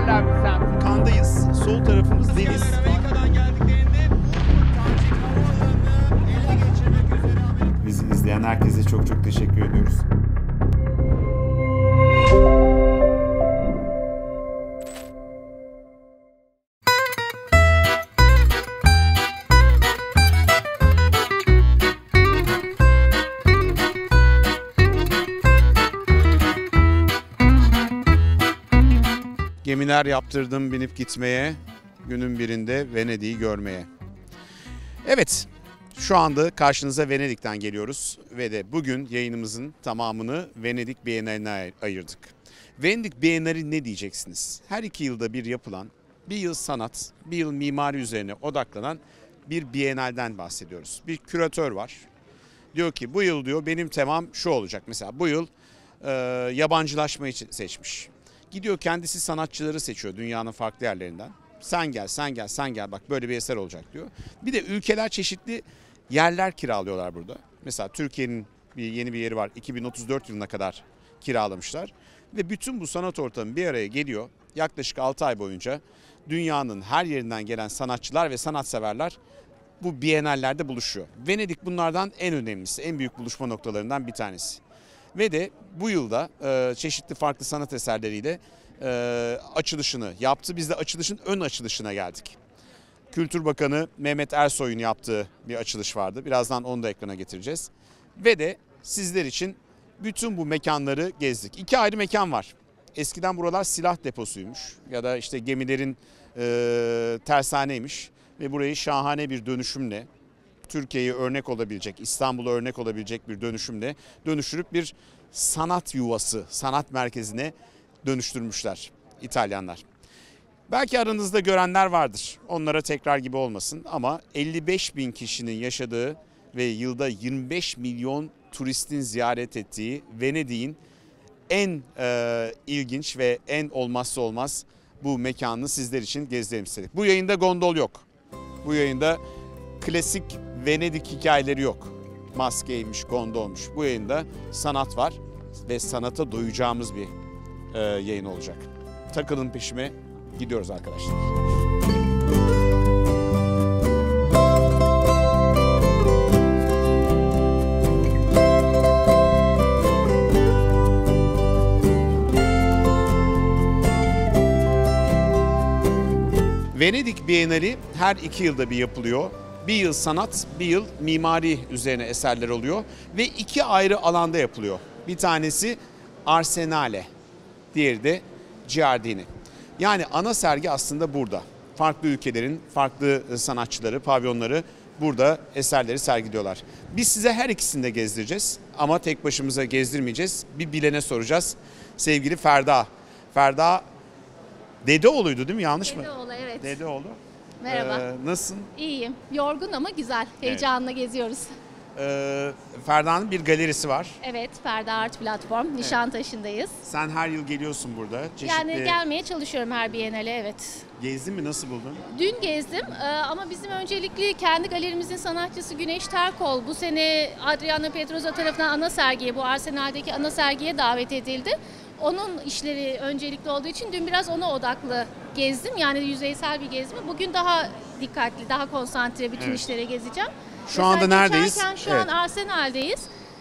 modern bir semt. Kandayız. Sol tarafımız deniz. Bizi izleyen herkese çok çok teşekkür ediyoruz. Gemiler yaptırdım binip gitmeye, günün birinde Venedik'i görmeye. Evet, şu anda karşınıza Venedik'ten geliyoruz ve de bugün yayınımızın tamamını Venedik Bienali'ne ayırdık. Venedik Bienali ne diyeceksiniz? Her 2 yılda bir yapılan, bir yıl sanat, bir yıl mimari üzerine odaklanan bir Bienal'den bahsediyoruz. Bir küratör var. Diyor ki bu yıl diyor benim temam şu olacak. Mesela bu yıl yabancılaşmayı seçmiş. Gidiyor kendisi sanatçıları seçiyor dünyanın farklı yerlerinden. Sen gel, sen gel, sen gel bak böyle bir eser olacak diyor. Bir de ülkeler çeşitli yerler kiralıyorlar burada. Mesela Türkiye'nin yeni bir yeri var 2034 yılına kadar kiralamışlar. Ve bütün bu sanat ortamı bir araya geliyor. Yaklaşık 6 ay boyunca dünyanın her yerinden gelen sanatçılar ve sanatseverler bu bienallerde buluşuyor. Venedik bunlardan en önemlisi, en büyük buluşma noktalarından bir tanesi. Ve de bu yılda çeşitli farklı sanat eserleriyle açılışını yaptı. Biz de açılışın ön açılışına geldik. Kültür Bakanı Mehmet Ersoy'un yaptığı bir açılış vardı. Birazdan onu da ekrana getireceğiz. Ve de sizler için bütün bu mekanları gezdik. 2 ayrı mekan var. Eskiden buralar silah deposuymuş ya da işte gemilerin tersaneymiş. Ve burayı şahane bir dönüşümle, Türkiye'ye örnek olabilecek, İstanbul'a örnek olabilecek bir dönüşümle dönüştürüp bir sanat yuvası, sanat merkezine dönüştürmüşler İtalyanlar. Belki aranızda görenler vardır. Onlara tekrar gibi olmasın ama 55 bin kişinin yaşadığı ve yılda 25 milyon turistin ziyaret ettiği Venedik'in en ilginç ve en olmazsa olmaz bu mekanını sizler için gezdirelim istedik. Bu yayında gondol yok. Bu yayında klasik Venedik hikayeleri yok. Maskeymiş, gondolmuş. Bu yayında sanat var ve sanata doyacağımız bir yayın olacak. Takılın peşime, gidiyoruz arkadaşlar. Venedik Bienali her 2 yılda bir yapılıyor. Bir yıl sanat, bir yıl mimari üzerine eserler oluyor ve 2 ayrı alanda yapılıyor. Bir tanesi Arsenale, diğeri de Giardini. Yani ana sergi aslında burada. Farklı ülkelerin farklı sanatçıları, pavyonları burada eserleri sergiliyorlar. Biz size her ikisini de gezdireceğiz ama tek başımıza gezdirmeyeceğiz. Bir bilene soracağız. Sevgili Ferda. Ferda Dedeoğlu'ydu değil mi? Yanlış mı? Dedeoğlu, evet. Dedeoğlu. Merhaba. Nasılsın? İyiyim. Yorgun ama güzel. Heyecanla geziyoruz. Ferda'nın bir galerisi var. Evet, Ferda Art Platform. Nişantaşı'ndayız. Sen her yıl geliyorsun burada. Çeşitli... Yani gelmeye çalışıyorum her Bienale, evet. Gezdin mi? Nasıl buldun? Dün gezdim ama bizim öncelikli kendi galerimizin sanatçısı Güneş Terkol bu sene Adriana Pedrosa tarafından ana sergiye, bu Arsenal'deki ana sergiye davet edildi. Onun işleri öncelikli olduğu için dün biraz ona odaklı gezdim. Yani yüzeysel bir gezme. Bugün daha dikkatli, daha konsantre bütün işlere gezeceğim. Şu anda neredeyiz? Şu an Arsenal'deyiz.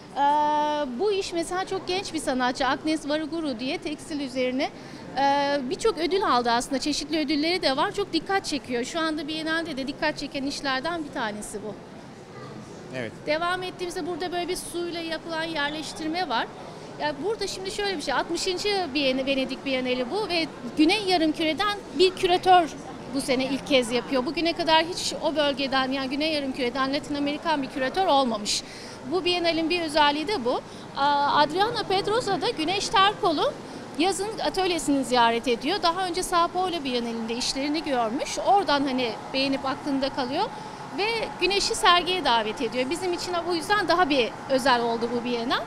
Bu iş mesela çok genç bir sanatçı Agnes Varuguru diye tekstil üzerine birçok ödül aldı aslında. Çeşitli ödülleri de var. Çok dikkat çekiyor. Şu anda Biennale'de de dikkat çeken işlerden bir tanesi bu. Evet. Devam ettiğimizde burada böyle bir suyla yapılan yerleştirme var. Yani burada şimdi şöyle bir şey, 60. Venedik Bienali bu ve Güney Yarımküre'den bir küratör bu sene ilk kez yapıyor. Bugüne kadar hiç o bölgeden, yani Güney Yarımküre'den Latin Amerikan bir küratör olmamış. Bu Bienal'in bir özelliği de bu. Adriana Pedrosa da Güneş Terkol'u yazın atölyesini ziyaret ediyor. Daha önce Sao Paulo Bienalinde işlerini görmüş. Oradan hani beğenip aklında kalıyor ve Güneş'i sergiye davet ediyor. Bizim için bu yüzden daha bir özel oldu bu Bienal.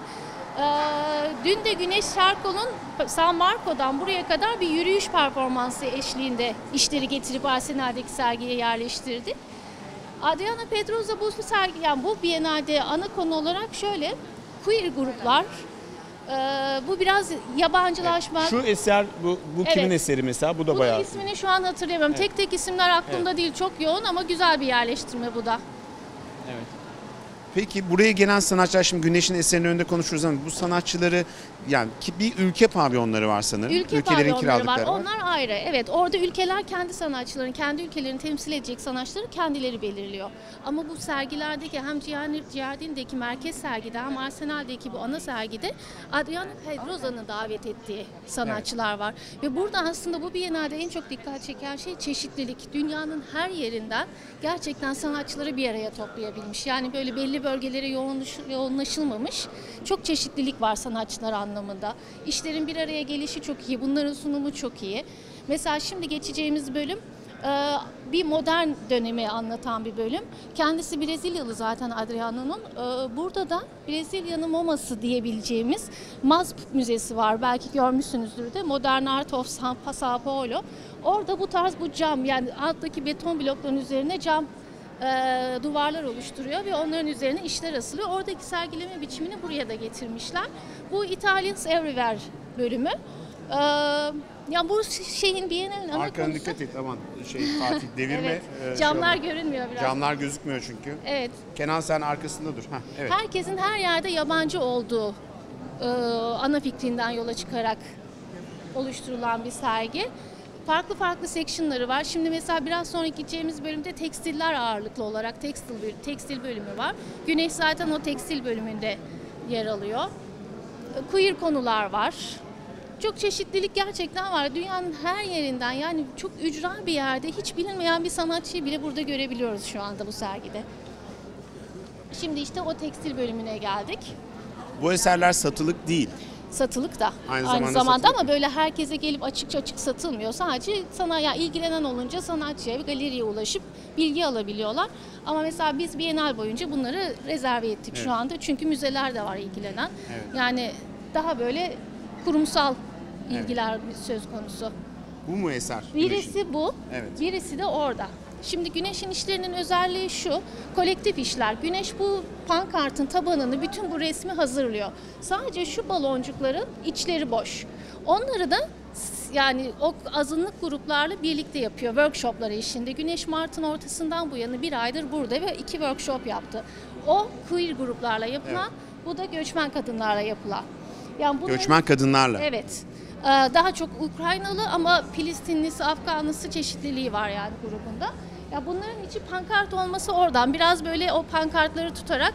Dün de Güneş Terkol'un San Marco'dan buraya kadar bir yürüyüş performansı eşliğinde işleri getirip Arsenal'deki sergiye yerleştirdi. Adriana Pedrosa bu sergi, yani bu Biennale'de ana konu olarak şöyle queer gruplar, Bu biraz yabancılaşma. Şu eser bu kimin Evet. eseri mesela? Bu da Bunun bayağı. ismini şu an hatırlayamıyorum. Evet. Tek tek isimler aklımda değil, çok yoğun ama güzel bir yerleştirme bu da. Evet. Peki buraya gelen sanatçılar, şimdi Güneş'in eserinin önünde konuşuruz ama bu sanatçıları, yani ki bir ülke pavyonları var sanırım. Ülke Ülkelerin pavyonları var. kiralıkları var. Onlar ayrı. Evet, orada ülkeler kendi sanatçılarını, kendi ülkelerini temsil edecek sanatçıları kendileri belirliyor. Ama bu sergilerdeki hem Giardini'deki merkez sergide hem Arsenal'deki bu ana sergide Adriano Pedrosa'nın davet ettiği sanatçılar var. Ve burada aslında bu Biennale'de en çok dikkat çeken şey çeşitlilik. Dünyanın her yerinden gerçekten sanatçıları bir araya toplayabilmiş. Yani böyle belli bölgelere yoğunlaşılmamış. Çok çeşitlilik var sanatçılar anlamında. İşlerin bir araya gelişi çok iyi. Bunların sunumu çok iyi. Mesela şimdi geçeceğimiz bölüm bir modern dönemi anlatan bir bölüm. Kendisi Brezilyalı zaten Adriano'nun. Burada da Brezilya'nın MoMA'sı diyebileceğimiz MASP Müzesi var. Belki görmüşsünüzdür de. Modern Art of Sao Paulo. Orada bu tarz bu cam, yani alttaki beton blokların üzerine cam duvarlar oluşturuyor ve onların üzerine işler asılıyor. Oradaki sergileme biçimini buraya da getirmişler. Bu Italians Everywhere bölümü. Ya bu şeyin Biennale'nin ana Arkana konusu. dikkat et, aman Fatih devirme. Evet. Camlar görünmüyor biraz. Camlar gözükmüyor çünkü. Evet. Kenan sen arkasında dur. Evet. Herkesin her yerde yabancı olduğu ana fikrinden yola çıkarak oluşturulan bir sergi. Farklı farklı section'ları var. Şimdi mesela biraz sonra gideceğimiz bölümde tekstiller ağırlıklı olarak tekstil bölümü var. Güneş zaten o tekstil bölümünde yer alıyor. Queer konular var. Çok çeşitlilik gerçekten var. Dünyanın her yerinden, yani çok ücra bir yerde hiç bilinmeyen bir sanatçıyı bile burada görebiliyoruz şu anda bu sergide. Şimdi işte o tekstil bölümüne geldik. Bu eserler satılık değil. Satılık da Aynı zamanda satılık. ama böyle herkese gelip açık satılmıyor. Sadece ilgilenen olunca sanatçıya, galeriye ulaşıp bilgi alabiliyorlar. Ama mesela biz Biennale boyunca bunları rezerve ettik şu anda. Çünkü müzeler de var ilgilenen. Evet. Yani daha böyle kurumsal ilgiler söz konusu. Bu mu eser? Birisi bu, Evet. birisi de orada. Şimdi Güneş'in işlerinin özelliği şu, kolektif işler. Güneş bu pankartın tabanını, bütün bu resmi hazırlıyor. Sadece şu baloncukların içleri boş. Onları da yani o azınlık gruplarla birlikte yapıyor workshopları işinde. Güneş Mart'ın ortasından bu yana bir aydır burada ve 2 workshop yaptı. O queer gruplarla yapılan, bu da göçmen kadınlarla yapılan. Yani Göçmen kadınlarla. Evet. Daha çok Ukraynalı ama Filistinlisi, Afganlısı çeşitliliği var yani grubunda. Ya bunların içi pankart olması oradan. Biraz böyle o pankartları tutarak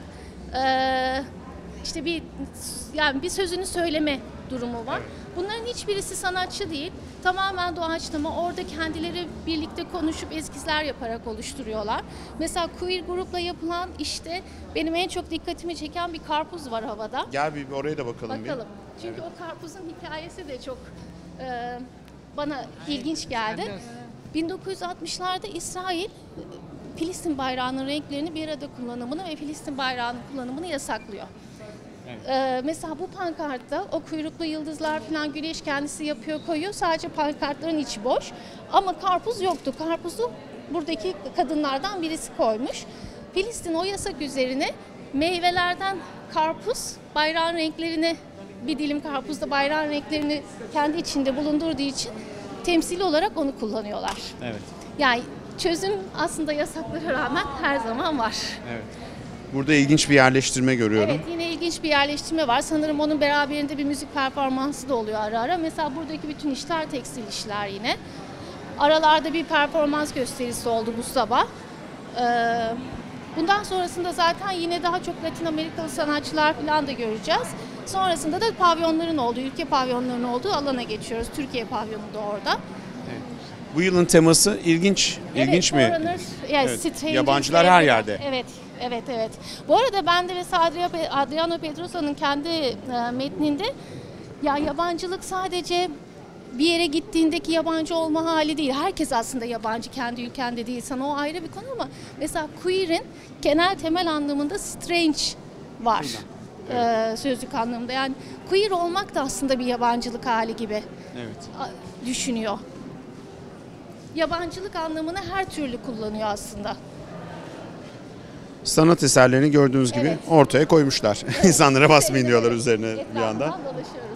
işte bir sözünü söyleme durumu var. Bunların hiçbirisi sanatçı değil. Tamamen doğaçlama. Orada kendileri birlikte konuşup eskizler yaparak oluşturuyorlar. Mesela queer grupla yapılan işte benim en çok dikkatimi çeken bir karpuz var havada. Gel bir oraya da bakalım. Bakalım. Çünkü o karpuzun hikayesi de çok bana ilginç geldi. 1960'larda İsrail Filistin bayrağının renklerini bir arada kullanımını ve Filistin bayrağının kullanımını yasaklıyor. Evet. Mesela bu pankartta o kuyruklu yıldızlar falan Güneş kendisi yapıyor, koyuyor. Sadece pankartların içi boş. Ama karpuz yoktu. Karpuzu buradaki kadınlardan birisi koymuş. Filistin o yasak üzerine meyvelerden karpuz, bayrağın renklerini, bir dilim karpuzda bayrağın renklerini kendi içinde bulundurduğu için temsili olarak onu kullanıyorlar. Evet. Yani çözüm aslında yasaklara rağmen her zaman var. Evet. Burada ilginç bir yerleştirme görüyorum. Evet, yine ilginç bir yerleştirme var. Sanırım onun beraberinde bir müzik performansı da oluyor ara ara. Mesela buradaki bütün işler tekstil işler yine. Aralarda bir performans gösterisi oldu bu sabah. Bundan sonrasında zaten yine daha çok Latin Amerikalı sanatçılar falan da göreceğiz. Sonrasında da pavyonların olduğu, ülke pavyonlarının olduğu alana geçiyoruz. Türkiye pavyonu da orada. Evet. Bu yılın teması ilginç mi? Foreigner, Evet, Stranger yabancılar her yerde. Evet. Bu arada ben de mesela Adriano Pedrosa'nın kendi metninde ya yabancılık sadece bir yere gittiğindeki yabancı olma hali değil. Herkes aslında yabancı, kendi ülkende değilsen o ayrı bir konu ama mesela queer'in genel temel anlamında strange var. Evet. Sözlük anlamında. Yani queer olmak da aslında bir yabancılık hali gibi düşünüyor. Yabancılık anlamını her türlü kullanıyor aslında. sanat eserlerini gördüğünüz gibi Evet. ortaya koymuşlar. İnsanlara basmayın diyorlar üzerine bir Etrafından anda. dolaşıyoruz.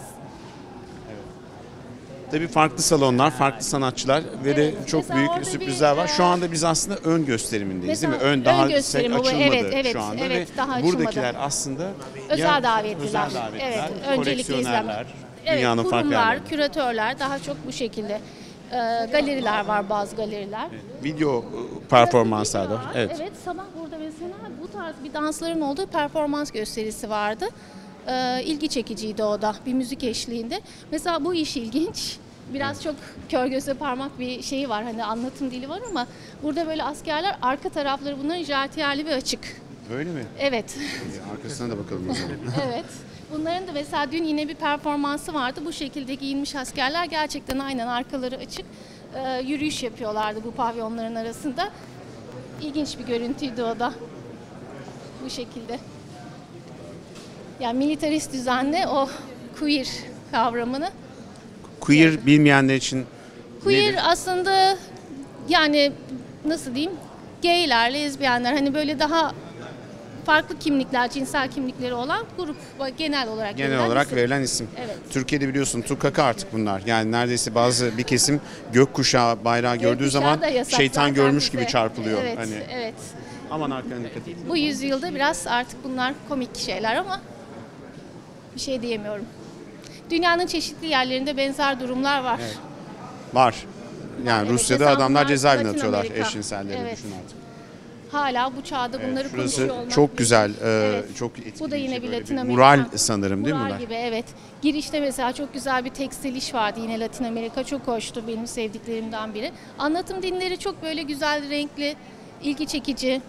Tabii farklı salonlar, farklı sanatçılar ve de Evet, çok mesela büyük orada sürprizler bir, var. Şu anda biz aslında ön gösterimindeyiz değil mi? Mesela Ön daha ön gösterimi bu, açılmadı evet, şu anda evet, ve daha açılmadı. buradakiler aslında Özel davetliler. özel davetliler, Evet, öncelikli koleksiyonerler, Evet, dünyanın farklı kurumlar, yerlerinde. küratörler daha çok bu şekilde. Galeriler var, bazı galeriler. Video performanslar da var. Evet. Evet. Evet, sabah burada mesela bu tarz bir dansların olduğu performans gösterisi vardı. İlgi çekiciydi o da, bir müzik eşliğinde. Mesela bu iş ilginç. Biraz çok kör göze parmak bir şeyi var, hani anlatım dili var ama burada böyle askerler arka tarafları bunların jartiyerli ve açık. Öyle mi? Evet. Arkasına da bakalım o zaman. Evet. Bunların da mesela dün yine bir performansı vardı. Bu şekilde giyinmiş askerler gerçekten aynen arkaları açık yürüyüş yapıyorlardı bu pavyonların arasında. İlginç bir görüntüydü o da. Bu şekilde. Yani militarist düzenle o queer kavramını. Queer bilmeyenler için Queer nedir? aslında yani nasıl diyeyim? Gayler, lezbiyenler hani böyle daha farklı kimlikler, cinsel kimlikleri olan grup genel olarak Genel olarak isim. verilen isim. Evet. Türkiye'de biliyorsun tukaka artık bunlar. Yani neredeyse bazı bir kesim gökkuşağı bayrağı gördüğü Gökkuşağı zaman da yasak şeytan zaten görmüş bize. gibi çarpılıyor. Evet, Hani evet. aman arkana dikkat et. Bu yüzyılda biraz artık bunlar komik şeyler ama bir şey diyemiyorum. Dünyanın çeşitli yerlerinde benzer durumlar var. Evet. Var. Yani Evet, Rusya'da mesela adamlar bunlar cezaevine Latin atıyorlar Amerika. eşcinselleri Evet. düşün artık. Hala bu çağda bunları Şurası konuşuyor olmak. çok güzel, Evet. çok etkileyici. Bu da yine bir böyle Latin Amerika. mural sanırım değil mi Mural bunlar? gibi, evet. Girişte mesela çok güzel bir tekstil iş vardı yine Latin Amerika. Çok hoştu, benim sevdiklerimden biri. Anlatım dinleri çok böyle güzel, renkli, ilgi çekici.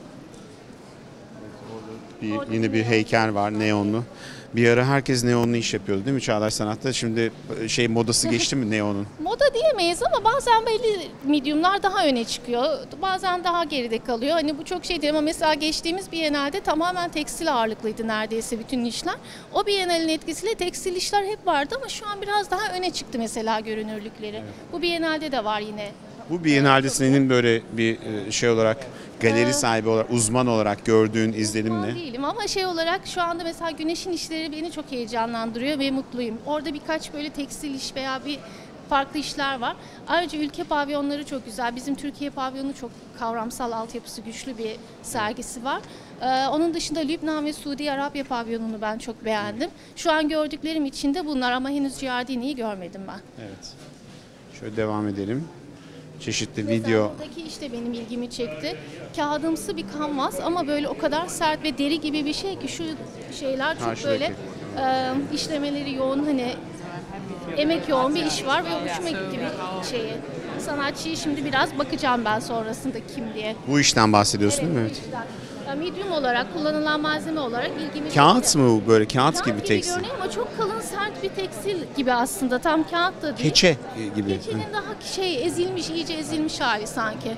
Yine bir heykel var neonlu. Bir ara herkes neonlu iş yapıyordu değil mi Çağdaş Sanat'ta? Şimdi modası geçti mi neonun? Moda diyemeyiz ama bazen belli medyumlar daha öne çıkıyor. Bazen daha geride kalıyor. Hani bu çok şey değil ama mesela geçtiğimiz Biennale'de tamamen tekstil ağırlıklıydı neredeyse bütün işler. O Biennale'nin etkisiyle tekstil işler hep vardı ama şu an biraz daha öne çıktı mesela görünürlükleri. Bu Biennale'de de var yine. Bu Biennale'de senin böyle bir şey olarak galeri sahibi olarak, uzman olarak gördüğün izlenim Uzman ne? değilim ama şey olarak şu anda mesela Güneş'in işleri beni çok heyecanlandırıyor ve mutluyum. Orada birkaç böyle tekstil iş veya bir farklı işler var. Ayrıca ülke pavyonları çok güzel. Bizim Türkiye pavyonu çok kavramsal altyapısı güçlü bir sergisi var. Onun dışında Lübnan ve Suudi Arabya pavyonunu ben çok beğendim. Şu an gördüklerim içinde bunlar ama henüz Giardini'yi görmedim ben. Evet. Şöyle devam edelim. Çeşitli Mesela video. buradaki işte benim ilgimi çekti. Kağıdımsı bir kanvas ama böyle o kadar sert ve deri gibi bir şey ki şu şeyler çok Karşıdaki. böyle işlemeleri yoğun, hani emek yoğun bir iş var ve hoşuma gitti bir şeyi. Sanatçıyı şimdi biraz bakacağım ben sonrasında kim diye. Bu işten bahsediyorsun değil mi? bu Evet. işten. Medium olarak, kullanılan malzeme olarak ilgimi Kağıt çekti. mı bu böyle? Kağıt Kağıt gibi tekstil. görünüyor ama çok kalın sert bir tekstil gibi aslında. Tam kağıt da değil. Keçe gibi. Keçenin daha şey ezilmiş, iyice ezilmiş hali sanki.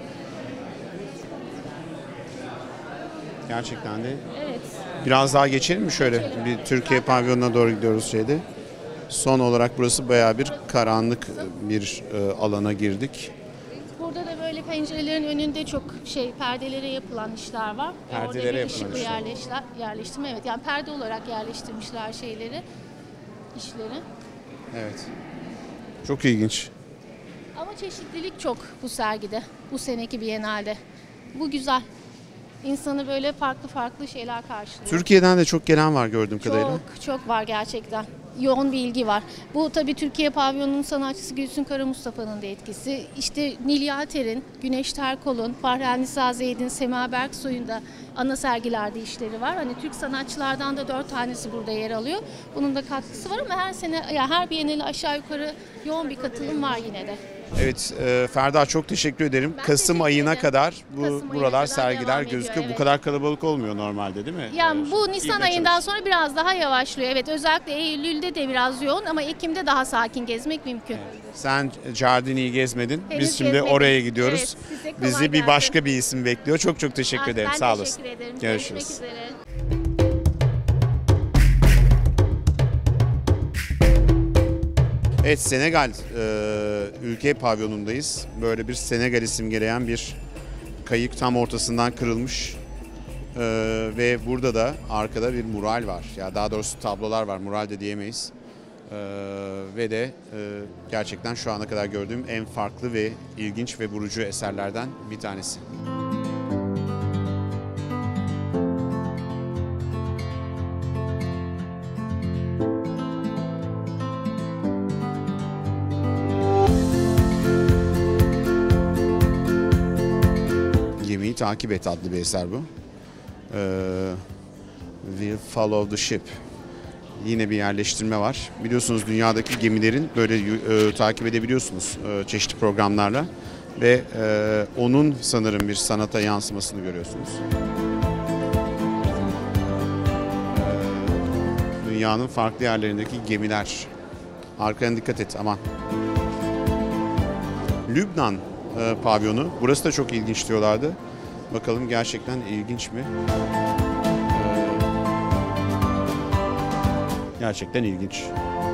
Gerçekten de. Evet. Biraz daha geçelim mi şöyle? Bir Türkiye pavyonuna doğru gidiyoruz şeyde. Son olarak burası bayağı bir karanlık bir alana girdik. Burada da böyle pencerelerin önünde çok perdelere yapılan işler var. Perdelere Orada bir yapılan ışıklı işler. yerleştirme. Evet, yani perde olarak yerleştirmişler şeyleri, işleri. Evet. Çok ilginç. Ama çeşitlilik çok bu sergide, bu seneki Biennale'de. Bu güzel. İnsanı böyle farklı farklı şeyler karşılıyor. Türkiye'den de çok gelen var gördüğüm kadarıyla. Çok var gerçekten. Yoğun bir ilgi var. Bu tabii Türkiye pavyonunun sanatçısı Gülsün Kara Mustafa'nın da etkisi. İşte Nil Yalter'in, Güneş Terkol'un, Fahri Nisa Zeyd'in, Sema Berksoy'un da ana sergilerde işleri var. Hani Türk sanatçılardan da 4 tanesi burada yer alıyor. Bunun da katkısı var ama her sene, ya her Biennale aşağı yukarı yoğun bir katılım var yine de. Evet Ferda çok teşekkür ederim. Ben Kasım teşekkür ayına ederim. kadar Kasım ayına buralar kadar sergiler devam ediyor, gözüküyor. Bu evet. kadar kalabalık olmuyor normalde değil mi? Yani bu İlk Nisan açılış. ayından sonra biraz daha yavaşlıyor. Evet, özellikle Eylül'de de biraz yoğun ama Ekim'de daha sakin gezmek mümkün. Sen Giardini'yi gezmedin. Henüz Biz şimdi gezmedim. oraya gidiyoruz. Evet, size kolay Bizi bir gelsin. başka bir isim bekliyor. Çok çok teşekkür ederim. Ben Sağ olasın. teşekkür ederim. Görüşürüz. Görüşmek üzere. Evet Senegal ülke pavyonundayız. Böyle bir Senegal'i simgeleyen bir kayık tam ortasından kırılmış. Ve burada da arkada bir mural var. Ya daha doğrusu tablolar var. Mural de diyemeyiz. Ve de gerçekten şu ana kadar gördüğüm en farklı ve ilginç ve vurucu eserlerden bir tanesi. Gemiyi Takip Et adlı bir eser bu. We'll Follow the Ship. Yine bir yerleştirme var. Biliyorsunuz dünyadaki gemilerin böyle takip edebiliyorsunuz çeşitli programlarla. Ve onun sanırım bir sanata yansımasını görüyorsunuz. Dünyanın farklı yerlerindeki gemiler. Arkana dikkat et, aman. Lübnan pavyonu. Burası da çok ilginç diyorlardı. Bakalım gerçekten ilginç mi? Gerçekten ilginç.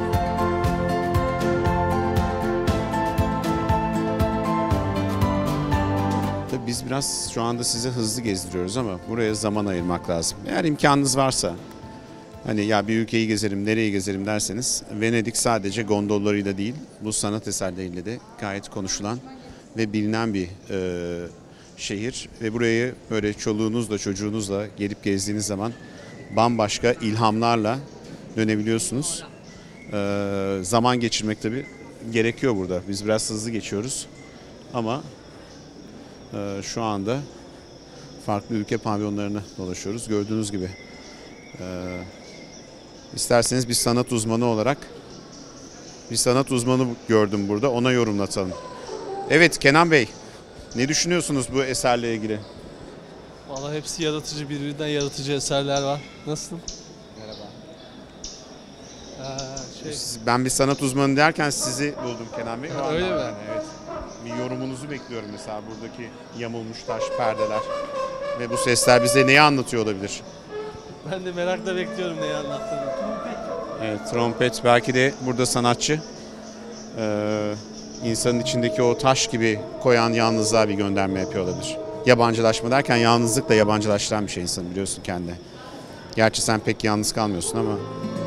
Tabii biz biraz şu anda size hızlı gezdiriyoruz ama buraya zaman ayırmak lazım. Eğer imkanınız varsa, hani ya bir ülkeyi gezerim, nereyi gezerim derseniz, Venedik sadece gondollarıyla değil, bu sanat eserleriyle de gayet konuşulan ve bilinen bir şehir. Ve burayı böyle çoluğunuzla, çocuğunuzla gelip gezdiğiniz zaman bambaşka ilhamlarla dönebiliyorsunuz. Zaman geçirmek tabii gerekiyor burada. Biz biraz hızlı geçiyoruz. Ama şu anda farklı ülke pavyonlarını dolaşıyoruz. Gördüğünüz gibi. İsterseniz bir sanat uzmanı olarak bir sanat uzmanı gördüm burada. Ona yorumlatalım. Evet Kenan Bey, ne düşünüyorsunuz bu eserle ilgili? Vallahi hepsi yaratıcı, birbirinden yaratıcı eserler var. Nasılsın? Merhaba. Şey, Ben bir sanat uzmanı derken sizi buldum Kenan Bey. Öyle mi? Yani, evet. Bir yorumunuzu bekliyorum mesela buradaki yamulmuş taş perdeler ve bu sesler bize neyi anlatıyor olabilir? ben de merakla bekliyorum neyi anlattığını. Evet, trompet belki de burada sanatçı insanın içindeki o taş gibi koyan yalnızlığa bir gönderme yapıyor olabilir. Yabancılaşma derken yalnızlıkla yabancılaştıran bir şey insan biliyorsun kendine. Gerçi sen pek yalnız kalmıyorsun ama.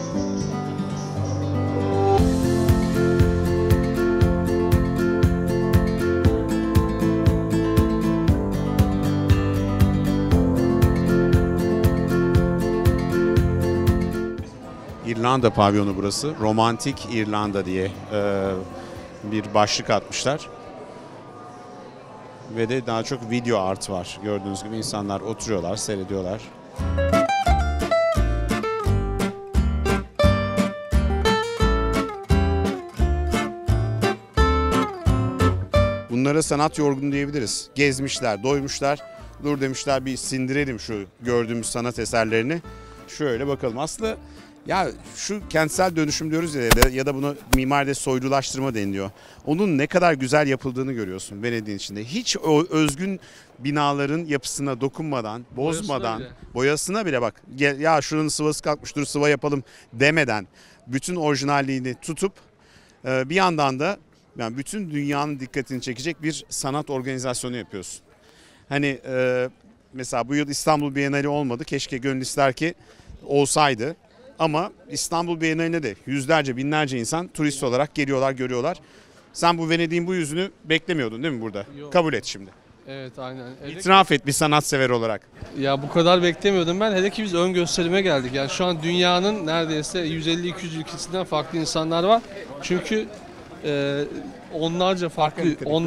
İrlanda pavyonu burası. Romantik İrlanda diye bir başlık atmışlar. Ve de daha çok video art var. Gördüğünüz gibi insanlar oturuyorlar, seyrediyorlar. Bunlara sanat yorgunu diyebiliriz. Gezmişler, doymuşlar. Dur demişler bir sindirelim şu gördüğümüz sanat eserlerini. Şöyle bakalım. Aslında ya şu kentsel dönüşüm diyoruz ya da bunu mimaride soylulaştırma deniliyor. Onun ne kadar güzel yapıldığını görüyorsun Venedik'in içinde. Hiç o özgün binaların yapısına dokunmadan, bozmadan, boyasına bile bak. Ya şuranın sıvası kalkmış dur sıva yapalım demeden bütün orijinalliğini tutup bir yandan da yani bütün dünyanın dikkatini çekecek bir sanat organizasyonu yapıyorsun. Hani mesela bu yıl İstanbul Bienali olmadı. Keşke gönül ister ki olsaydı. Ama İstanbul Bienali'ne de yüzlerce, binlerce insan turist olarak geliyorlar, görüyorlar. Sen bu Venedik'in bu yüzünü beklemiyordun değil mi burada? Yok. Kabul et şimdi. Evet aynen. İtiraf et bir sanatsever olarak. Ya bu kadar beklemiyordum ben. Hele ki biz ön gösterime geldik. Yani şu an dünyanın neredeyse 150-200 ülkesinden farklı insanlar var. Çünkü onlarca farklı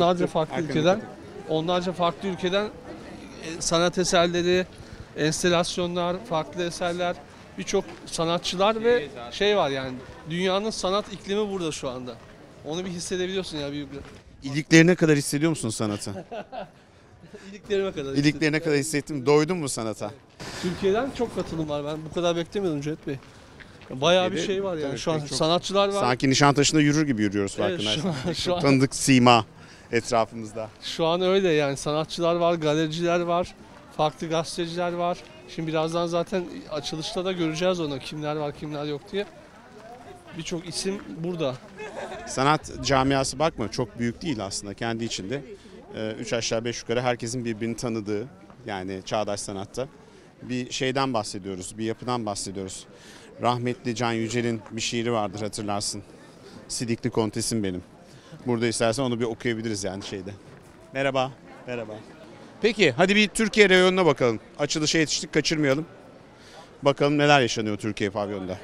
ülkeden sanat eserleri, enstalasyonlar, farklı eserler, birçok sanatçılar ve şey var yani dünyanın sanat iklimi burada şu anda. Onu bir hissedebiliyorsun ya. İliklerine kadar hissediyor musun sanatı? İliklerime kadar. İliklerine kadar hissettim. Doydun mu sanata? Türkiye'den çok katılım var. Ben bu kadar beklemiyordum Cüneyt Bey. Bayağı bir şey var yani. Şu an sanatçılar var. Sanki Nişantaşı'nda yürür gibi yürüyoruz farkındaysan. Şu an tanıdık sima etrafımızda. Şu an öyle yani sanatçılar var, galericiler var, farklı gazeteciler var. Şimdi birazdan zaten açılışta da göreceğiz onu kimler var kimler yok diye. Birçok isim burada. Sanat camiası bakma çok büyük değil aslında kendi içinde. 3 aşağı 5 yukarı herkesin birbirini tanıdığı yani çağdaş sanatta bir şeyden bahsediyoruz, bir yapıdan bahsediyoruz. Rahmetli Can Yücel'in bir şiiri vardır, hatırlarsın. Sidikli Kontesim benim. Burada istersen onu bir okuyabiliriz yani şeyde. Merhaba. Merhaba. Peki hadi bir Türkiye reyonuna bakalım. Açılışa yetiştik, kaçırmayalım. Bakalım neler yaşanıyor Türkiye pavyonunda.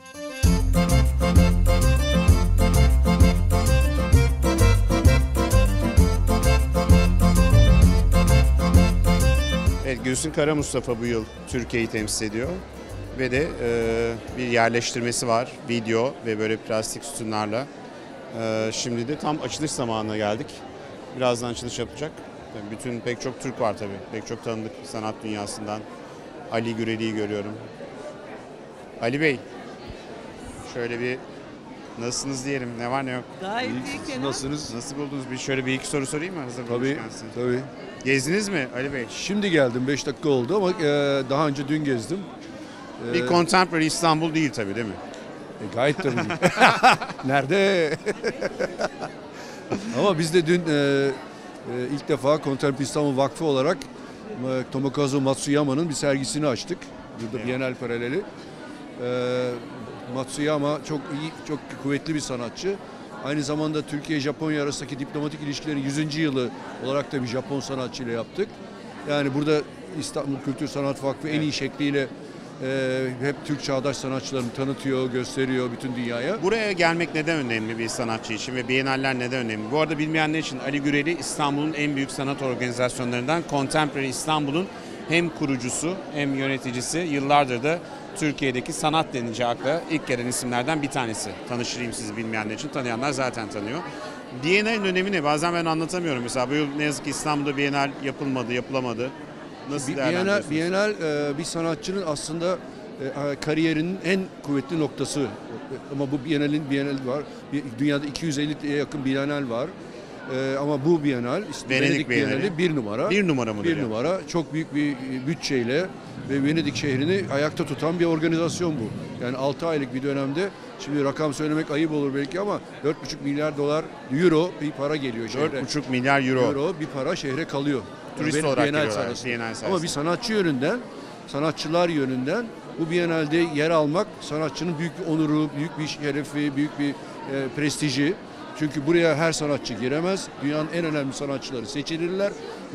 Evet, Gülsün Kara Mustafa bu yıl Türkiye'yi temsil ediyor. Ve de bir yerleştirmesi var, video ve böyle plastik sütunlarla. Şimdi de tam açılış zamanına geldik. Birazdan açılış yapacak. Pek çok Türk var tabii. Pek çok tanıdık sanat dünyasından. Ali Güreli'yi görüyorum. Ali Bey, şöyle bir nasılsınız diyelim, ne var ne yok. Gayet iyi Kenan. Nasılsınız? Nasıl buldunuz? Şöyle bir iki soru sorayım mı? Hazır Tabii, bulmuşken sizi. tabii. Gezdiniz mi Ali Bey? Şimdi geldim, 5 dakika oldu ama daha önce dün gezdim. Bir Contemporary İstanbul değil tabii, değil mi? Gayet tabii değil. Nerede? Ama biz de dün ilk defa Contemporary İstanbul Vakfı olarak Tomokazu Matsuyama'nın bir sergisini açtık. Burada Evet. Bienal paraleli. Matsuyama çok iyi, çok kuvvetli bir sanatçı. Aynı zamanda Türkiye-Japonya arasındaki diplomatik ilişkilerin 100. yılı olarak da bir Japon sanatçıyla yaptık. Yani burada İstanbul Kültür Sanat Vakfı en iyi şekliyle hep Türk çağdaş sanatçılarını tanıtıyor, gösteriyor bütün dünyaya. Buraya gelmek neden önemli bir sanatçı için ve Biennaller neden önemli? Bu arada bilmeyenler için Ali Güreli İstanbul'un en büyük sanat organizasyonlarından, Contemporary İstanbul'un hem kurucusu hem yöneticisi, yıllardır da Türkiye'deki sanat denince akla ilk gelen isimlerden bir tanesi. Tanıştırayım sizi bilmeyenler için, tanıyanlar zaten tanıyor. Biennale'in önemi ne? Bazen ben anlatamıyorum. Mesela bu yıl ne yazık ki İstanbul'da Biennale yapılmadı, yapılamadı. Nasıl değerlendiriyorsunuz? Bienal bir sanatçının aslında kariyerinin en kuvvetli noktası. Ama bu Bienal var. Dünyada 250'ye yakın Bienal var. Ama bu Bienal, Venedik Bienali bir numara. Bir numara mıdır? Bir numara. Çok büyük bir bütçeyle ve Venedik şehrini ayakta tutan bir organizasyon bu. Yani 6 aylık bir dönemde, şimdi rakam söylemek ayıp olur belki ama 4,5 milyar dolar euro bir para geliyor şehre. 4,5 milyar euro. Euro bir para şehre kalıyor. Turist Yani olarak Bienal geliyorlar, sırasında. Bienal sırasında. Ama bir sanatçı yönünden, sanatçılar yönünden bu Biennale'de yer almak sanatçının büyük bir onuru, büyük bir şerefi, büyük bir prestiji. Çünkü buraya her sanatçı giremez. Dünyanın en önemli sanatçıları seçilirler.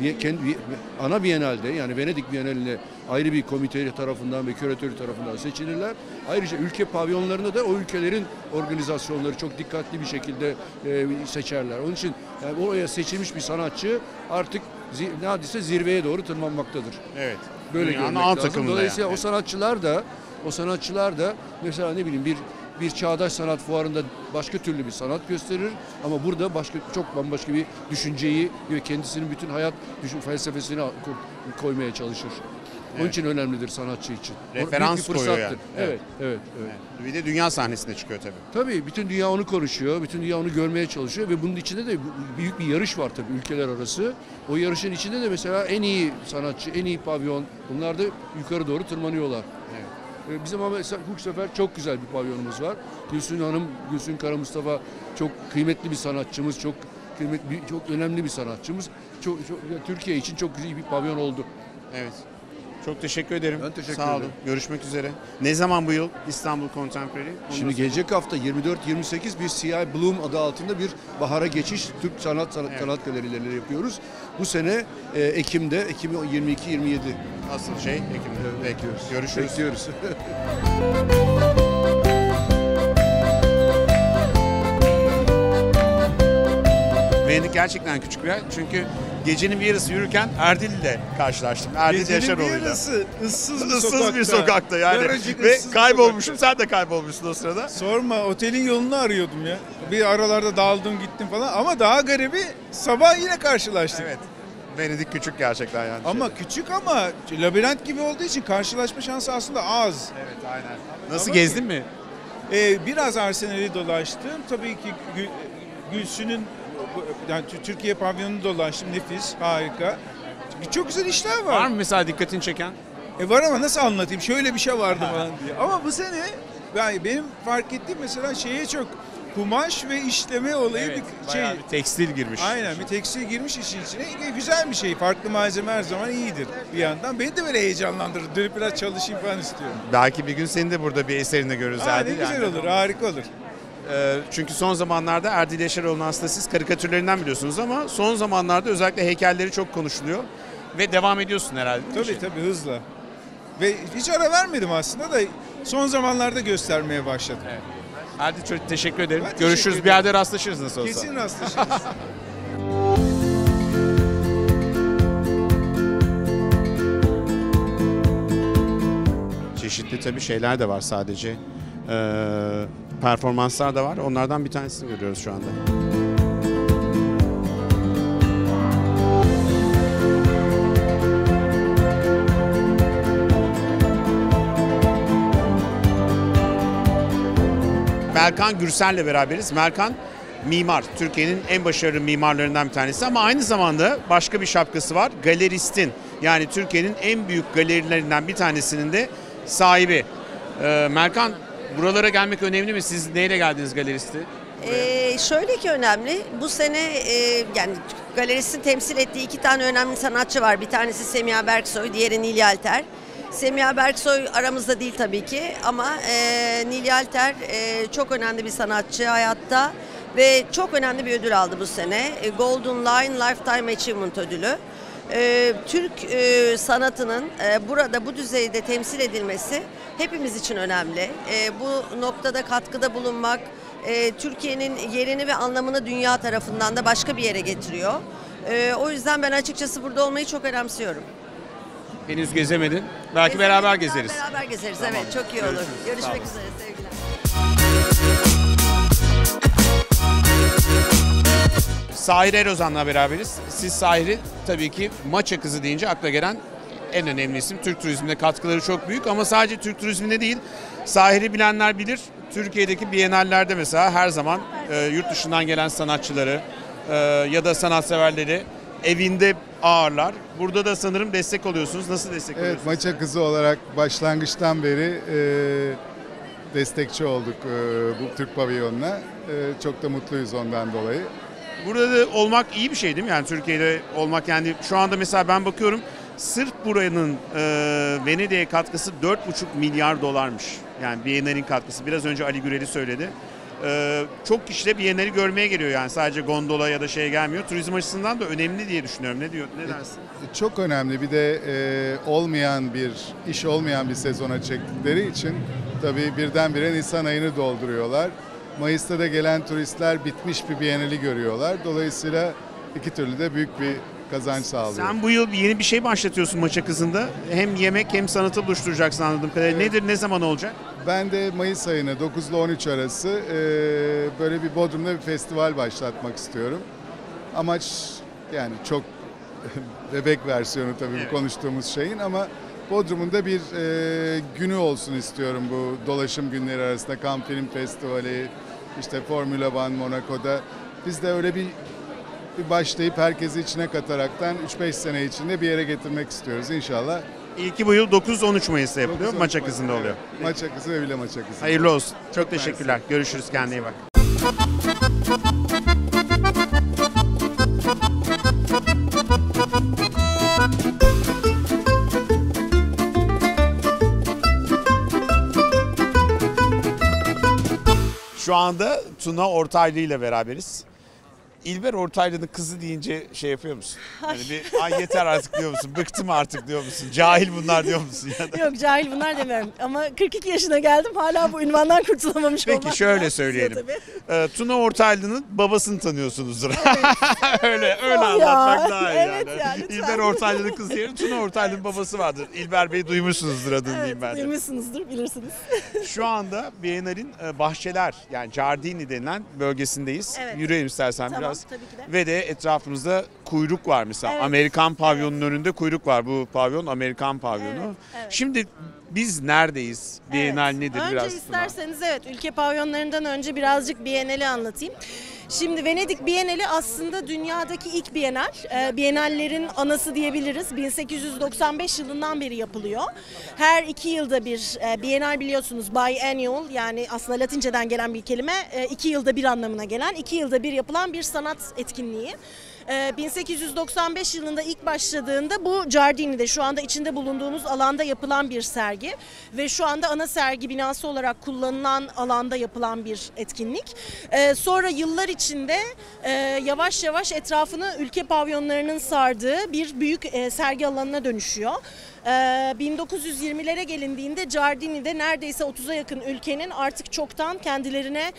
Ana Biennale'de, yani Venedik Bienali'ne ayrı bir komite tarafından ve küratörü tarafından seçilirler. Ayrıca ülke pavyonlarında da o ülkelerin organizasyonları çok dikkatli bir şekilde seçerler. Onun için yani oraya seçilmiş bir sanatçı artık neredeyse zirveye doğru tırmanmaktadır. Evet. Böyle Dünyanın görmek alt lazım. takımında Dolayısıyla yani. o sanatçılar da mesela ne bileyim bir çağdaş sanat fuarında başka türlü bir sanat gösterir ama burada çok bambaşka bir düşünceyi ve kendisinin bütün hayat felsefesini koymaya çalışır. Onun için önemlidir sanatçı için. Referans Büyük bir koyuyor fırsattır. yani. Evet. Bir de dünya sahnesine çıkıyor tabii. Tabii bütün dünya onu konuşuyor, bütün dünya onu görmeye çalışıyor ve bunun içinde de büyük bir yarış var tabii ülkeler arası. O yarışın içinde de mesela en iyi sanatçı, en iyi pavyon, bunlar da yukarı doğru tırmanıyorlar. Evet. Bizim ama bu sefer çok güzel bir pavyonumuz var. Gülsün Kara Mustafa çok kıymetli bir sanatçımız, çok önemli bir sanatçımız. Türkiye için çok güzel bir pavyon oldu. Evet. Çok teşekkür ederim. Ben teşekkür Sağ olun. ederim. Görüşmek üzere. Ne zaman bu yıl İstanbul Contemporary? Onu Şimdi da- gelecek hafta 24-28 bir CI Bloom adı altında bir bahara geçiş Türk sanat galerileriyle yapıyoruz. Bu sene Ekim'de, Ekim 22-27 Asıl şey Ekim'de. bekliyoruz. Görüşürüz. Bekliyoruz. Venedik gerçekten küçük bir yer. Çünkü gecenin bir yarısı yürürken Erdil'le karşılaştım. Erdil Yaşaroğlu'yla. Issız bir sokakta yani. Ve kaybolmuşum. Sen de kaybolmuşsun o sırada. Sorma, otelin yolunu arıyordum ya. Bir aralarda daldım gittim falan ama daha garibi sabah yine karşılaştık. Evet. Venedik küçük gerçekten yani. Ama küçük ama labirent gibi olduğu için karşılaşma şansı aslında az. Evet aynen. Nasıl Ama gezdin mi? Biraz Arsenal'i dolaştım. Tabii ki Gülsün'ün yani Türkiye pavyonunu dolaştım. Nefis, harika. Çok güzel işler var. Var mı mesela dikkatini çeken? Var ama nasıl anlatayım? Şöyle bir şey vardı falan diye. Ama bu sene benim fark ettiğim mesela şeye çok kumaş ve işleme olayı Evet, bir şey. bayağı bir tekstil girmiş. Aynen, bir tekstil girmiş işin içine. Güzel bir şey. Farklı malzeme her zaman iyidir bir yandan. Beni de böyle heyecanlandırır. Dönüp biraz çalışayım falan istiyorum. Belki bir gün seni de burada bir eserinde görürüz. Ne Erdil. güzel Yani. olur, harika olur. Çünkü son zamanlarda Erdil Yaşaroğlu'nun aslında siz karikatürlerinden biliyorsunuz ama son zamanlarda özellikle heykelleri çok konuşuluyor. Ve devam ediyorsun herhalde. değil mi? Tabii hızla. Ve hiç ara vermedim aslında da son zamanlarda göstermeye başladım. Evet. Erdil çok teşekkür ederim. Ben teşekkür Görüşürüz. ederim. Bir yerde rastlaşırız nasıl olsa. Kesin rastlaşırız. Çeşitli tabii şeyler de var sadece. Performanslar da var. Onlardan bir tanesini görüyoruz şu anda. Melkan Gürsel'le beraberiz. Melkan mimar. Türkiye'nin en başarılı mimarlarından bir tanesi ama aynı zamanda başka bir şapkası var. Galeristin. Yani Türkiye'nin en büyük galerilerinden bir tanesinin de sahibi. Melkan, buralara gelmek önemli mi? Siz neyle geldiniz galeristi? Şöyle ki önemli. Bu sene yani galeristin temsil ettiği 2 tane önemli sanatçı var. Bir tanesi Semiha Berksoy, diğeri Nil Yalter. Semiha Berksoy aramızda değil tabii ki ama Nil Yalter çok önemli bir sanatçı hayatta ve çok önemli bir ödül aldı bu sene. Golden Lion Lifetime Achievement ödülü. Türk sanatının burada bu düzeyde temsil edilmesi hepimiz için önemli. Bu noktada katkıda bulunmak Türkiye'nin yerini ve anlamını dünya tarafından da başka bir yere getiriyor. O yüzden ben açıkçası burada olmayı çok önemsiyorum. Henüz gezemedin. Belki beraber gezeriz. Beraber gezeriz, evet, çok iyi olur. Görüşmek üzere, sevgiler. Sahir Erozan'la beraberiz. Siz Sahir'i tabii ki Maça Kızı deyince akla gelen en önemli isim. Türk turizmine katkıları çok büyük ama sadece Türk turizminde değil. Sahir'i bilenler bilir. Türkiye'deki bienallerde mesela her zaman yurt dışından gelen sanatçıları ya da sanatseverleri evinde ağırlar. Burada da sanırım destek oluyorsunuz. Nasıl destek Evet, oluyorsunuz? Maça Kızı olarak başlangıçtan beri destekçi olduk bu Türk pavilyonuna. Çok da mutluyuz ondan dolayı. Burada da olmak iyi bir şey değil mi? Yani Türkiye'de olmak, yani şu anda mesela ben bakıyorum sırf buranın Venedik'e katkısı 4,5 milyar dolarmış. Yani Biennale'nin katkısı. Biraz önce Ali Gürel'i söyledi. Çok kişi de Biennale'i görmeye geliyor yani. Sadece gondola ya da şeye gelmiyor. Turizm açısından da önemli diye düşünüyorum. Ne dersin? Çok önemli. Bir de iş olmayan bir sezona çektikleri için tabii birdenbire Nisan ayını dolduruyorlar. Mayıs'ta da gelen turistler bitmiş bir Biennale'i görüyorlar. Dolayısıyla iki türlü de büyük bir kazanç sağlıyor. Sen bu yıl yeni bir şey başlatıyorsun Maça Kızı'nda. Hem yemek hem sanatı buluşturacaksın anladığım kadarıyla. Nedir, ne zaman olacak? Ben de Mayıs ayını 9 ile 13 arası böyle bir Bodrum'da bir festival başlatmak istiyorum. Amaç yani çok bebek versiyonu tabii Evet. bu konuştuğumuz şeyin ama Bodrum'un da bir günü olsun istiyorum bu dolaşım günleri arasında. Cannes Film Festivali, işte Formula One Monaco'da. Biz de öyle bir başlayıp herkesi içine kataraktan 3-5 sene içinde bir yere getirmek istiyoruz inşallah. İlki bu yıl 9-13 Mayıs'ta yapılıyor. 9-13 Maça Kızı'nda oluyor. Evet. Maça Kızı ve Villa Maça Kızı. Hayırlı olsun. Çok teşekkürler. Görüşürüz. Kendine iyi bak. Şu anda Tuna Ortaylı ile beraberiz. İlber Ortaylı'nın kızı deyince şey yapıyor musun? Hani bir ay yeter artık diyor musun? Bıktım artık diyor musun? Cahil bunlar diyor musun? Ya da... Yok, cahil bunlar demiyorum ama 42 yaşına geldim, hala bu ünvandan kurtulamamış olmak. Peki şöyle biraz söyleyelim. üzüyor tabii. Tuna Ortaylı'nın babasını tanıyorsunuzdur. öyle Oh ya, anlatmak daha iyi evet yani. ya, lütfen. İlber Ortaylı'nın kızı yerine Tuna Ortaylı'nın babası vardır. İlber Bey duymuşsunuzdur adını diyeyim ben Evet, de. duymuşsunuzdur, bilirsiniz. Şu anda Biennale'in Bahçeler, yani Giardini denilen bölgesindeyiz. Evet. Yürüyelim istersen Tamam, biraz. tabii ki de. Ve de etrafımızda kuyruk var mesela. Evet. Amerikan pavyonunun önünde kuyruk var. Bu pavyon Amerikan pavyonu. Evet, evet. Şimdi biz neredeyiz? Bienal nedir? Önce Biraz isterseniz ülke pavyonlarından önce birazcık Bienal'i anlatayım. Şimdi Venedik Bienali aslında dünyadaki ilk Bienal. Bienallerin anası diyebiliriz. 1895 yılından beri yapılıyor. Her 2 yılda bir Bienal biliyorsunuz biannual, yani aslında Latinceden gelen bir kelime. 2 yılda bir anlamına gelen, 2 yılda bir yapılan bir sanat etkinliği. 1895 yılında ilk başladığında bu Giardini'de, şu anda içinde bulunduğumuz alanda yapılan bir sergi ve şu anda ana sergi binası olarak kullanılan alanda yapılan bir etkinlik. Sonra yıllar içinde yavaş yavaş etrafını ülke pavyonlarının sardığı bir büyük sergi alanına dönüşüyor. 1920'lere gelindiğinde Giardini'de neredeyse 30'a yakın ülkenin artık çoktan kendilerine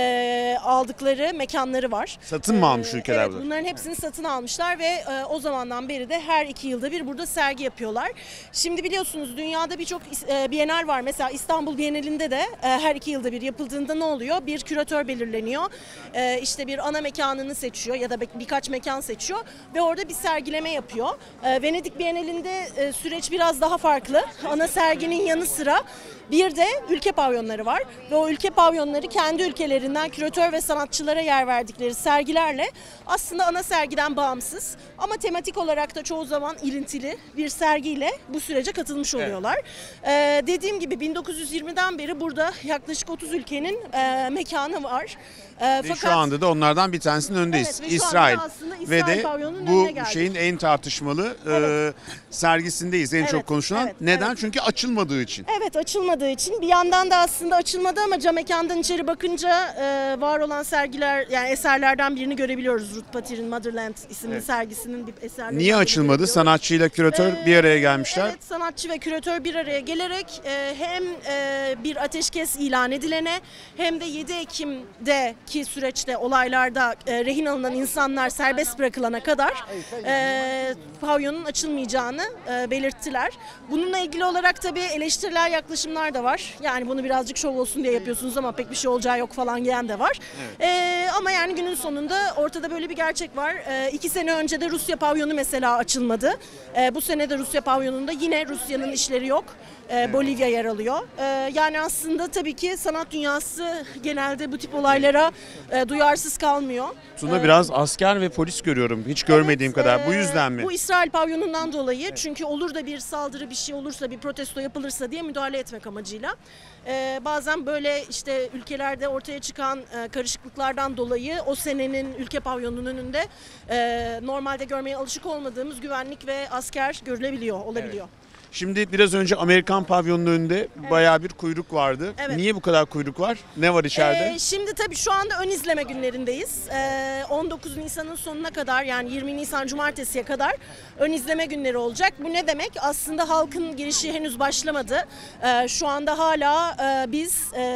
aldıkları mekanları var. Satın mı almış ülkeler Evet, bunları? bunların hepsini satın almışlar ve o zamandan beri de her 2 yılda bir burada sergi yapıyorlar. Şimdi biliyorsunuz dünyada birçok bienal var. Mesela İstanbul Bienalinde de her 2 yılda bir yapıldığında ne oluyor? Bir küratör belirleniyor. İşte bir ana mekanını seçiyor ya da birkaç mekan seçiyor ve orada bir sergileme yapıyor. Venedik Bienalinde süreç biraz daha farklı. Ana serginin yanı sıra bir de ülke pavyonları var ve o ülke pavyonları kendi ülkelerinden küratör ve sanatçılara yer verdikleri sergilerle aslında ana sergiden bağımsız ama tematik olarak da çoğu zaman ilintili bir sergiyle bu sürece katılmış oluyorlar. Dediğim gibi 1920'den beri burada yaklaşık 30 ülkenin mekanı var. Ve şu anda da onlardan bir tanesinin önündeyiz. Evet, ve şu İsrail. anda aslında Ve İsrail de pavyonunun bu önüne geldik. şeyin en tartışmalı sergisindeyiz. En Evet, çok konuşulan. evet, Neden? evet. Çünkü açılmadığı için. Evet, açılmadığı için. Bir yandan da aslında açılmadı ama cam mekandan içeri bakınca var olan sergiler, yani eserlerden birini görebiliyoruz. Ruth Patir'in Motherland isimli Evet. sergisinin bir eserleri. Niye açılmadı? Sanatçıyla küratör bir araya gelmişler. Evet, sanatçı ve küratör bir araya gelerek hem bir ateşkes ilan edilene hem de 7 Ekim'deki süreçte olaylarda rehin alınan insanlar serbest bırakılana kadar pavyonun açılmayacağını belirttiler. Bununla ilgili olarak tabii eleştiriler, yaklaşımlar da var. Yani bunu birazcık şov olsun diye yapıyorsunuz ama pek bir şey olacağı yok falan diyen de var. Ama yani günün sonunda ortada böyle bir gerçek var. 2 sene önce de Rusya pavyonu mesela açılmadı. Bu sene de Rusya pavyonunda yine Rusya'nın işleri yok. Bolivya yer alıyor. Yani aslında tabii ki sanat dünyası genelde bu tip olaylara duyarsız kalmıyor. Tuna biraz asker ve polis görüyorum. Hiç görmediğim kadar. Bu yüzden mi? Bu İsrail pavyonundan dolayı. Çünkü olur da bir saldırı, bir şey olursa, bir protesto yapılırsa diye müdahale etmek amacıyla. Bazen böyle işte ülkelerde ortaya çıkan karışıklıklardan dolayı o senenin ülke pavyonunun önünde normalde görmeye alışık olmadığımız güvenlik ve asker görülebiliyor, olabiliyor. Evet. Şimdi biraz önce Amerikan pavyonunun önünde bayağı bir kuyruk vardı. Evet. Niye bu kadar kuyruk var? Ne var içeride? Şimdi tabii şu anda ön izleme günlerindeyiz. 19 Nisan'ın sonuna kadar, yani 20 Nisan Cumartesi'ye kadar ön izleme günleri olacak. Bu ne demek? Aslında halkın girişi henüz başlamadı. Şu anda hala biz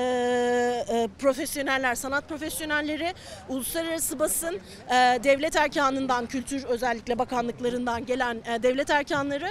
profesyoneller, sanat profesyonelleri, uluslararası basın, devlet erkanından, kültür özellikle bakanlıklarından gelen devlet erkanları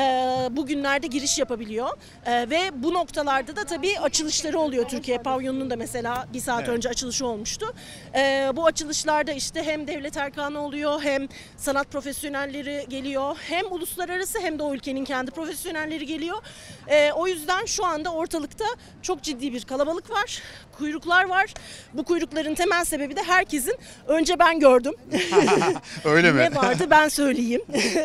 bu günlerde giriş yapabiliyor. Ve bu noktalarda da tabii açılışları oluyor. Türkiye pavyonunun da mesela bir saat önce açılışı olmuştu. Bu açılışlarda işte hem devlet erkanı oluyor, hem sanat profesyonelleri geliyor, hem uluslararası hem de o ülkenin kendi profesyonelleri geliyor. O yüzden şu anda ortalıkta çok ciddi bir kalabalık var, kuyruklar var. Bu kuyrukların temel sebebi de herkesin önce ben gördüm. Öyle mi? Ne vardı ben söyleyeyim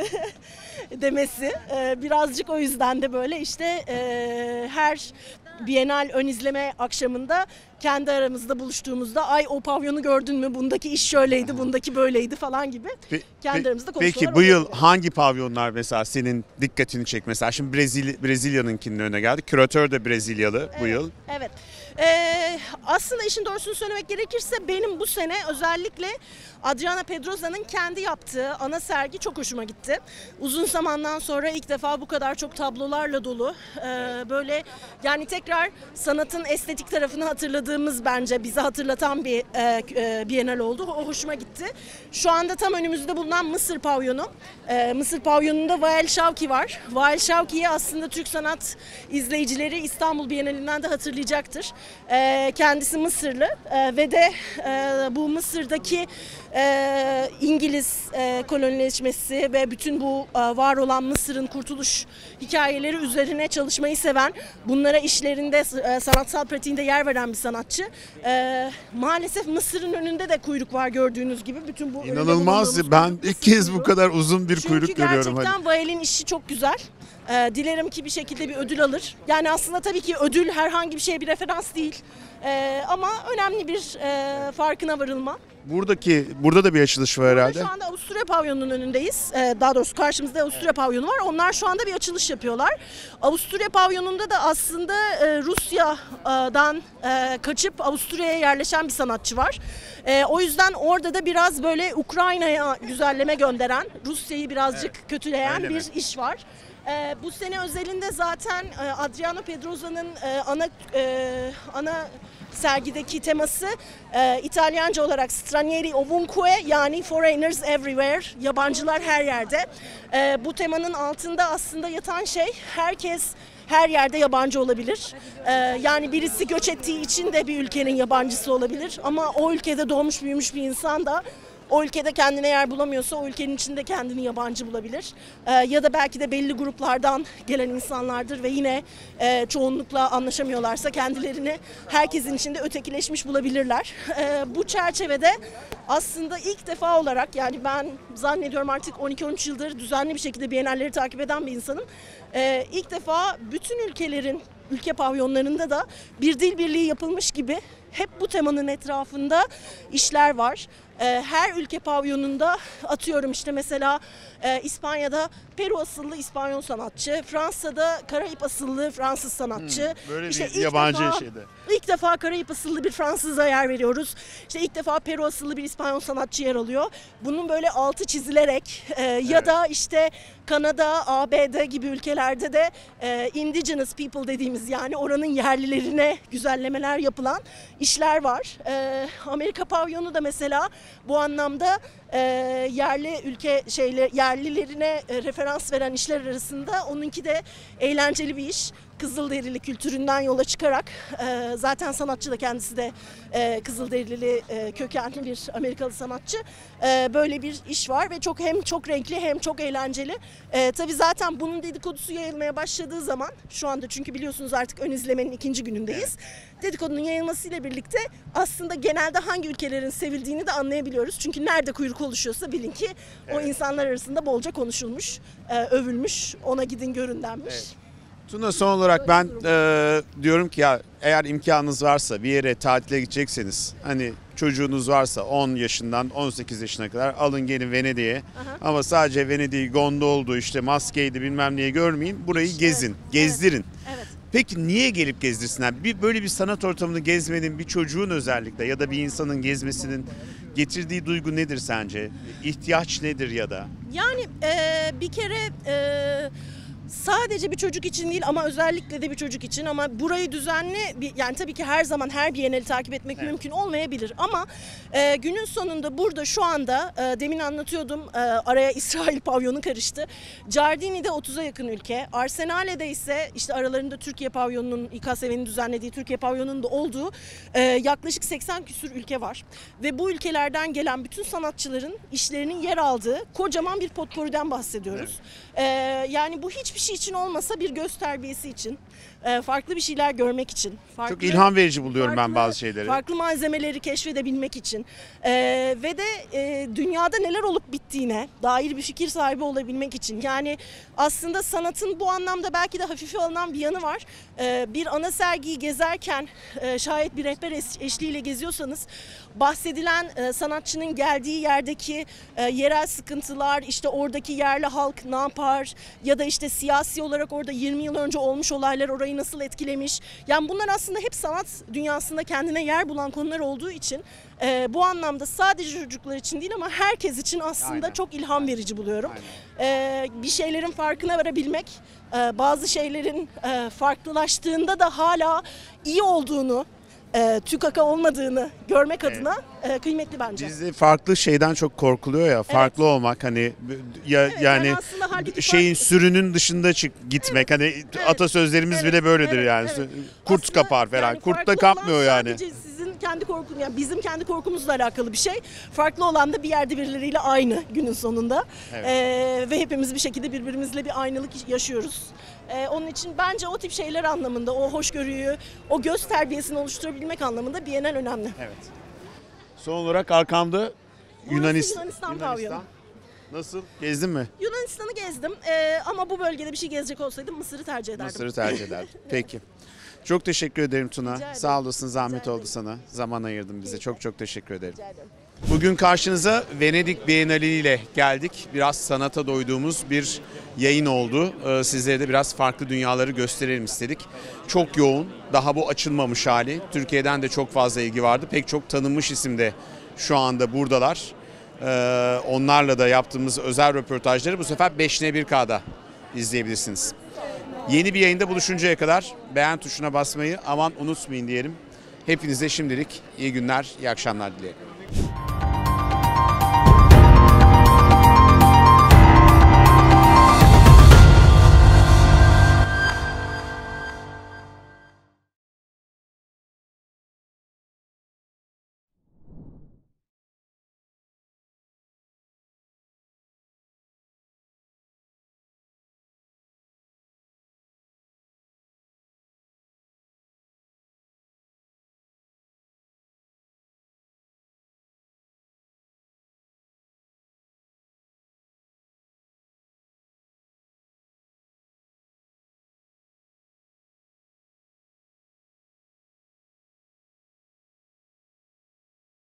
demesi. Birazcık o yüzden de böyle işte her Bienal ön izleme akşamında kendi aramızda buluştuğumuzda ay o pavyonu gördün mü? Bundaki iş şöyleydi, bundaki böyleydi falan gibi. Kendi aramızda konuşmalar Peki bu yıl oluyor. hangi pavyonlar mesela senin dikkatini çek? Mesela şimdi Brezilya'nınkinin önüne geldi. Küratör de Brezilyalı bu yıl. Evet. Aslında işin doğrusunu söylemek gerekirse benim bu sene özellikle Adriana Pedrosa'nın kendi yaptığı ana sergi çok hoşuma gitti. Uzun zamandan sonra ilk defa bu kadar çok tablolarla dolu. Böyle yani tekrar sanatın estetik tarafını hatırladığımız, bence bizi hatırlatan bir Bienal oldu. O hoşuma gitti. Şu anda tam önümüzde bulunan Mısır pavyonu. Mısır pavyonunda Vail Şavki var. Vail Şavki'yi aslında Türk sanat izleyicileri İstanbul Bienalinden de hatırlayacaktır. Kendisi Mısırlı ve de bu Mısır'daki İngiliz kolonileşmesi ve bütün bu var olan Mısır'ın kurtuluş hikayeleri üzerine çalışmayı seven, bunlara işlerinde, sanatsal pratiğinde yer veren bir sanatçı. Maalesef Mısır'ın önünde de kuyruk var gördüğünüz gibi. Bütün bu İnanılmaz. Ben ilk kez bu kadar uzun bir kuyruk Çünkü görüyorum. gerçekten Vael'in işi çok güzel. Dilerim ki bir şekilde bir ödül alır. Yani aslında tabii ki ödül herhangi bir şeye bir referans değil. Ama önemli bir farkına varılma. Burada da bir açılış var herhalde. Şu anda Avusturya Pavyonunun önündeyiz. Daha doğrusu karşımızda Avusturya Pavyonu var. Onlar şu anda bir açılış yapıyorlar. Avusturya Pavyonu'nda da aslında Rusya'dan kaçıp Avusturya'ya yerleşen bir sanatçı var. O yüzden orada da biraz böyle Ukrayna'ya güzelleme gönderen, Rusya'yı birazcık kötüleyen Öyle bir mi? iş var. Bu sene özelinde zaten Adriano Pedrosa'nın ana sergideki teması İtalyanca olarak Stranieri ovunque, yani Foreigners everywhere, yabancılar her yerde. Bu temanın altında aslında yatan şey, herkes her yerde yabancı olabilir. Yani birisi göç ettiği için de bir ülkenin yabancısı olabilir ama o ülkede doğmuş büyümüş bir insan da o ülkede kendine yer bulamıyorsa o ülkenin içinde kendini yabancı bulabilir. Ya da belki de belli gruplardan gelen insanlardır ve yine çoğunlukla anlaşamıyorlarsa kendilerini herkesin içinde ötekileşmiş bulabilirler. Bu çerçevede aslında ilk defa olarak, yani ben zannediyorum artık 12-13 yıldır düzenli bir şekilde Biennale'leri takip eden bir insanım. İlk defa bütün ülke pavyonlarında da bir dil birliği yapılmış gibi hep bu temanın etrafında işler var. Her ülke pavyonunda atıyorum işte mesela İspanya'da Peru asıllı İspanyol sanatçı, Fransa'da Karayip asıllı Fransız sanatçı. Böyle İşte bir yabancı şeyde. İlk defa Karayip asıllı bir Fransız'a yer veriyoruz. İşte ilk defa Peru asıllı bir İspanyol sanatçı yer alıyor. Bunun böyle altı çizilerek ya da işte Kanada, ABD gibi ülkelerde de indigenous people dediğimiz, yani oranın yerlilerine güzellemeler yapılan işler var. Amerika pavyonu da mesela bu anlamda yerlilerine referans veren işler arasında onunki de eğlenceli bir iş. Kızılderili kültüründen yola çıkarak zaten sanatçı da kendisi de Kızılderili kökenli bir Amerikalı sanatçı. Böyle bir iş var ve hem çok renkli hem çok eğlenceli. Tabii zaten bunun dedikodusu yayılmaya başladığı zaman, şu anda çünkü biliyorsunuz artık ön izlemenin 2. günündeyiz. Dedikodunun yayılmasıyla birlikte aslında genelde hangi ülkelerin sevildiğini de anlayabiliyoruz. Çünkü nerede kuyruk oluşuyorsa bilin ki o insanlar arasında bolca konuşulmuş, övülmüş, ona gidin görün denmiş. Evet. Tuna, son olarak ben diyorum ki ya, eğer imkanınız varsa bir yere tatile gidecekseniz, hani çocuğunuz varsa 10 yaşından 18 yaşına kadar alın gelin Venedik'e. Ama sadece Venedik'i gondoldu, işte maskeydi bilmem neye görmeyin. Burayı gezin, gezdirin. Evet. Peki niye gelip gezdirsinler? Böyle bir sanat ortamını gezmenin, bir çocuğun özellikle ya da bir insanın gezmesinin getirdiği duygu nedir sence? İhtiyaç nedir ya da? Yani bir kere sadece bir çocuk için değil ama özellikle de bir çocuk için, ama burayı düzenli, yani tabii ki her zaman her Biennale'i takip etmek mümkün olmayabilir ama günün sonunda burada şu anda demin anlatıyordum, araya İsrail pavyonu karıştı. Giardini'de 30'a yakın ülke, Arsenale'de ise işte aralarında Türkiye pavyonunun, İKSV'nin düzenlediği Türkiye pavyonunun da olduğu yaklaşık 80 küsur ülke var ve bu ülkelerden gelen bütün sanatçıların işlerinin yer aldığı kocaman bir potpourriden bahsediyoruz. Yani bu hiçbir şey için olmasa bir göz terbiyesi için, farklı bir şeyler görmek için. Çok ilham verici buluyorum ben bazı şeyleri. Farklı malzemeleri keşfedebilmek için ve de dünyada neler olup bittiğine dair bir fikir sahibi olabilmek için. Yani aslında sanatın bu anlamda belki de hafife alınan bir yanı var. Bir ana sergiyi gezerken şayet bir rehber eşliğiyle geziyorsanız bahsedilen sanatçının geldiği yerdeki yerel sıkıntılar, işte oradaki yerli halk ne yapar ya da işte siyasi olarak orada 20 yıl önce olmuş olaylar orayı nasıl etkilemiş. Yani bunlar aslında hep sanat dünyasında kendine yer bulan konular olduğu için bu anlamda sadece çocuklar için değil ama herkes için aslında çok ilham verici buluyorum. Bir şeylerin farkına varabilmek, bazı şeylerin farklılaştığında da hala iyi olduğunu tükaka olmadığını görmek adına kıymetli bence. Bizde farklı şeyden çok korkuluyor ya, farklı olmak hani yani aslında halbuki şeyin farklı- sürünün dışında gitmek hani atasözlerimiz bile böyledir yani. evet. Kurt Aslında kapar falan. yani Kurt da farklı kapmıyor olan yani. Sadece sizin kendi korkun, yani bizim kendi korkumuzla alakalı bir şey. Farklı olan da bir yerde birileriyle aynı günün sonunda. Ve hepimiz bir şekilde birbirimizle bir aynalık yaşıyoruz. Onun için bence o tip şeyler anlamında, o hoşgörüyü, o göz terbiyesini oluşturabilmek anlamında Bienal önemli. Evet. Son olarak arkamda Yunanistan pavyonu. Nasıl? Gezdin mi? Yunanistan'ı gezdim ama bu bölgede bir şey gezecek olsaydım Mısır'ı tercih ederdim. Mısır'ı tercih ederdim. Peki. Çok teşekkür ederim Tuna. Rica ederim. Sağ olasın, zahmet Rica oldu ederim. sana. Zaman ayırdın bize. Çok teşekkür ederim. Rica ederim. Bugün karşınıza Venedik Bienali ile geldik. Biraz sanata doyduğumuz bir yayın oldu. Sizlere de biraz farklı dünyaları gösterelim istedik. Çok yoğun, daha bu açılmamış hali. Türkiye'den de çok fazla ilgi vardı. Pek çok tanınmış isim de şu anda buradalar. Onlarla da yaptığımız özel röportajları bu sefer 5N1K'da izleyebilirsiniz. Yeni bir yayında buluşuncaya kadar beğen tuşuna basmayı aman unutmayın diyelim. Hepinize şimdilik iyi günler, iyi akşamlar dilerim.